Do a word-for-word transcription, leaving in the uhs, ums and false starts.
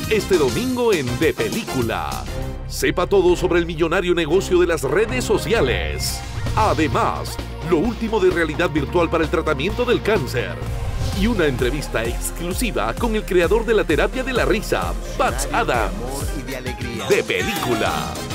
este domingo en De Película. Sepa todo sobre el millonario negocio de las redes sociales. Además, lo último de realidad virtual para el tratamiento del cáncer. Y una entrevista exclusiva con el creador de la terapia de la risa, Patch Adams. De Película.